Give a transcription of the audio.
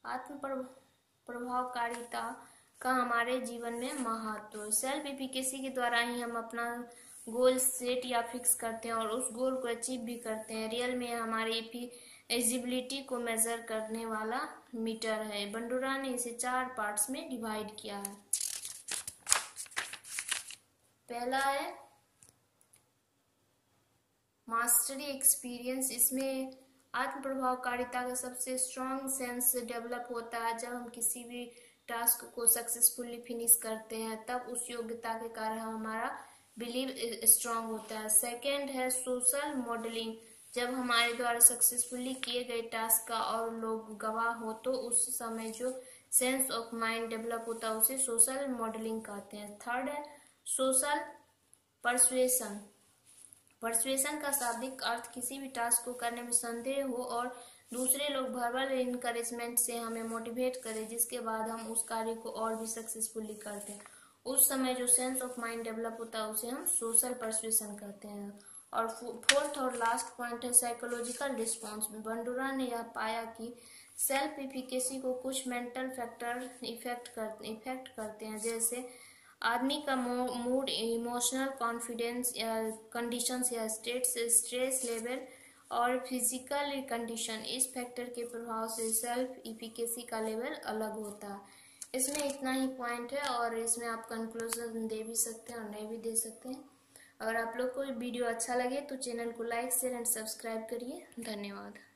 आत्म प्रभावकारिता का हमारे जीवन में महत्व। सेल्फ एफिकेसी के द्वारा ही हम अपना गोल सेट या फिक्स करते हैं और उस गोल को अचीव भी करते हैं। रियल में हमारी एलिजिबिलिटी को मेजर करने वाला मीटर है। बंडूरा ने इसे 4 पार्ट्स में डिवाइड किया है। पहला है मास्टरी एक्सपीरियंस। इसमें आत्म प्रभावकारिता का सबसे स्ट्रॉन्ग सेंस डेवलप होता है जब हम किसी भी टास्क को सक्सेसफुली फिनिश करते हैं, तब उस योग्यता के कारण हमारा बिलीव स्ट्रॉन्ग होता है। सेकेंड है सोशल मॉडलिंग। जब हमारे द्वारा सक्सेसफुली किए गए टास्क का और लोग गवाह हो तो उस समय जो सेंस ऑफ माइंड डेवलप होता है उसे सोशल मॉडलिंग कहते हैं। थर्ड है सोशल परसुएशन। परसुएशन का शाब्दिक अर्थ किसी भी टास्क को करने में संदेह हो और दूसरे लोग वर्बल इनकरेजमेंट से हमें मोटिवेट करें, जिसके बाद हम उस कार्य को और भी सक्सेसफुली करते हैं। उस समय जो सेंस ऑफ माइंड डेवलप होता है उसे हम सोशल परसुएशन कहते हैं। और फोर्थ और लास्ट पॉइंट है साइकोलॉजिकल रिस्पॉन्स। बंडूरा ने यह पाया कि सेल्फ एफिकेसी को कुछ मेंटल फैक्टर इफेक्ट करते हैं, जैसे आदमी का मूड, इमोशनल कॉन्फिडेंस या कंडीशंस या स्ट्रेस लेवल और फिजिकल कंडीशन। इस फैक्टर के प्रभाव से सेल्फ एफिकेसी का लेवल अलग होता है। इसमें इतना ही पॉइंट है और इसमें आप कंक्लूजन दे भी सकते हैं और नहीं भी दे सकते हैं। अगर आप लोग को वीडियो अच्छा लगे तो चैनल को लाइक शेयर एंड सब्सक्राइब करिए। धन्यवाद।